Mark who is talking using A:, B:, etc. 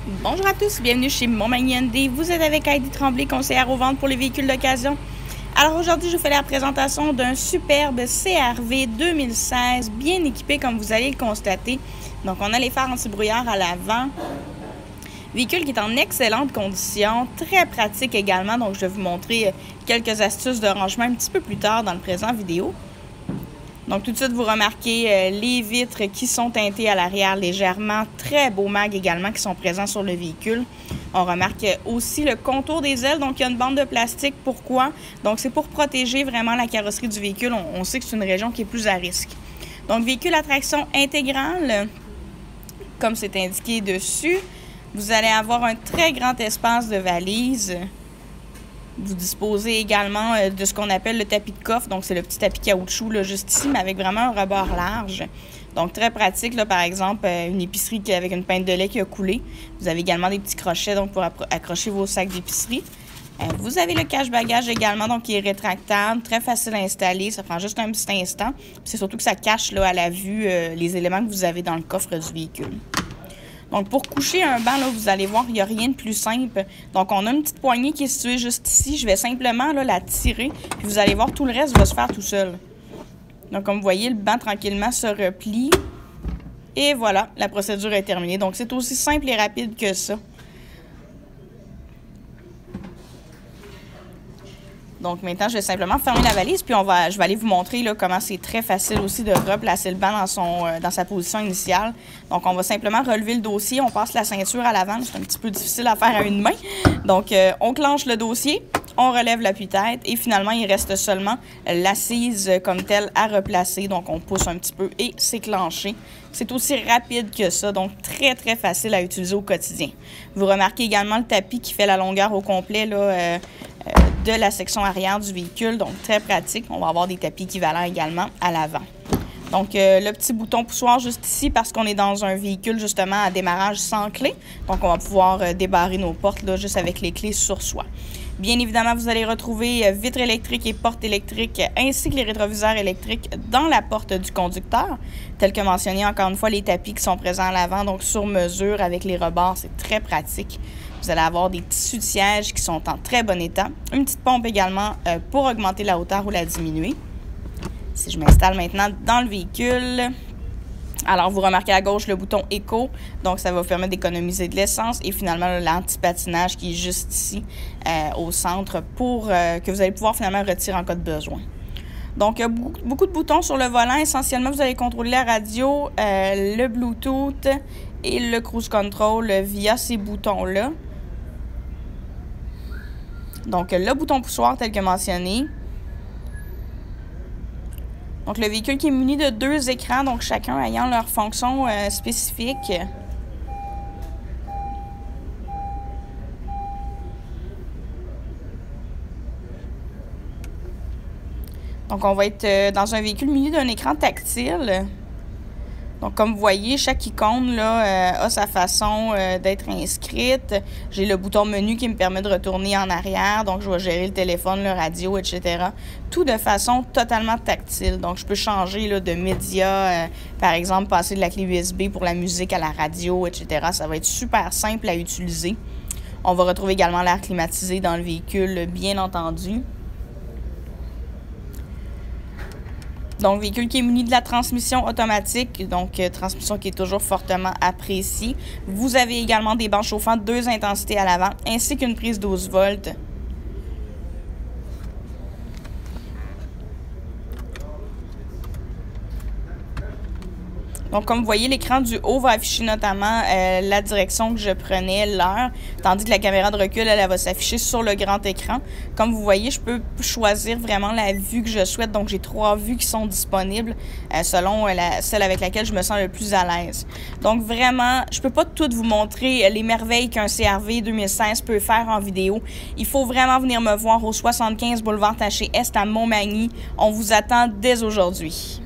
A: Bonjour à tous, bienvenue chez Montmagny Hyundai. Vous êtes avec Heidi Tremblay, conseillère aux ventes pour les véhicules d'occasion. Alors aujourd'hui, je vous fais la présentation d'un superbe CR-V 2016, bien équipé comme vous allez le constater. Donc on a les phares anti-brouillard à l'avant. Véhicule qui est en excellente condition, très pratique également. Donc je vais vous montrer quelques astuces de rangement un petit peu plus tard dans le présent vidéo. Donc tout de suite, vous remarquez les vitres qui sont teintées à l'arrière légèrement. Très beaux mags également qui sont présents sur le véhicule. On remarque aussi le contour des ailes. Donc il y a une bande de plastique. Pourquoi? Donc c'est pour protéger vraiment la carrosserie du véhicule. On sait que c'est une région qui est plus à risque. Donc véhicule à traction intégrale, comme c'est indiqué dessus. Vous allez avoir un très grand espace de valise. Vous disposez également de ce qu'on appelle le tapis de coffre. Donc, c'est le petit tapis caoutchouc là, juste ici, mais avec vraiment un rebord large. Donc, très pratique, là, par exemple, une épicerie avec une pinte de lait qui a coulé. Vous avez également des petits crochets donc pour accrocher vos sacs d'épicerie. Vous avez le cache-bagage également, donc qui est rétractable, très facile à installer. Ça prend juste un petit instant. C'est surtout que ça cache là, à la vue les éléments que vous avez dans le coffre du véhicule. Donc, pour coucher un banc, là, vous allez voir, il n'y a rien de plus simple. Donc, on a une petite poignée qui est située juste ici. Je vais simplement là, la tirer. Puis, vous allez voir, tout le reste va se faire tout seul. Donc, comme vous voyez, le banc tranquillement se replie. Et voilà, la procédure est terminée. Donc, c'est aussi simple et rapide que ça. Donc, maintenant, je vais simplement fermer la valise, puis je vais aller vous montrer là, comment c'est très facile aussi de replacer le banc dans sa position initiale. Donc, on va simplement relever le dossier. On passe la ceinture à l'avant. C'est un petit peu difficile à faire à une main. Donc, on clenche le dossier, on relève l'appui-tête et finalement, il reste seulement l'assise comme telle à replacer. Donc, on pousse un petit peu et c'est clenché. C'est aussi rapide que ça, donc très, très facile à utiliser au quotidien. Vous remarquez également le tapis qui fait la longueur au complet là, de la section arrière du véhicule, donc très pratique. On va avoir des tapis équivalents également à l'avant. Donc, le petit bouton poussoir juste ici parce qu'on est dans un véhicule justement à démarrage sans clé. Donc, on va pouvoir débarrer nos portes là, juste avec les clés sur soi. Bien évidemment, vous allez retrouver vitres électriques et portes électriques ainsi que les rétroviseurs électriques dans la porte du conducteur. Tel que mentionné, encore une fois, les tapis qui sont présents à l'avant, donc sur mesure avec les rebords, c'est très pratique. Vous allez avoir des tissus de siège qui sont en très bon état. Une petite pompe également pour augmenter la hauteur ou la diminuer. Si je m'installe maintenant dans le véhicule, alors vous remarquez à gauche le bouton Éco, donc ça va vous permettre d'économiser de l'essence et finalement l'anti-patinage qui est juste ici au centre pour que vous allez pouvoir finalement retirer en cas de besoin. Donc, beaucoup de boutons sur le volant. Essentiellement, vous allez contrôler la radio, le Bluetooth et le cruise control via ces boutons-là. Donc, le bouton poussoir tel que mentionné. Donc, le véhicule qui est muni de 2 écrans, donc chacun ayant leur fonction spécifique. Donc, on va être dans un véhicule muni d'un écran tactile. Donc, comme vous voyez, chaque icône là, a sa façon d'être inscrite. J'ai le bouton menu qui me permet de retourner en arrière. Donc, je vais gérer le téléphone, le radio, etc. Tout de façon totalement tactile. Donc, je peux changer là, de média, par exemple, passer de la clé USB pour la musique à la radio, etc. Ça va être super simple à utiliser. On va retrouver également l'air climatisé dans le véhicule, bien entendu. Donc, véhicule qui est muni de la transmission automatique, donc transmission qui est toujours fortement appréciée. Vous avez également des bancs chauffants de 2 intensités à l'avant, ainsi qu'une prise 12 volts. Donc, comme vous voyez, l'écran du haut va afficher notamment la direction que je prenais, l'heure, tandis que la caméra de recul, elle va s'afficher sur le grand écran. Comme vous voyez, je peux choisir vraiment la vue que je souhaite. Donc, j'ai 3 vues qui sont disponibles selon celle avec laquelle je me sens le plus à l'aise. Donc, vraiment, je peux pas toutes vous montrer les merveilles qu'un CR-V 2016 peut faire en vidéo. Il faut vraiment venir me voir au 75 boulevard Taché Est à Montmagny. On vous attend dès aujourd'hui.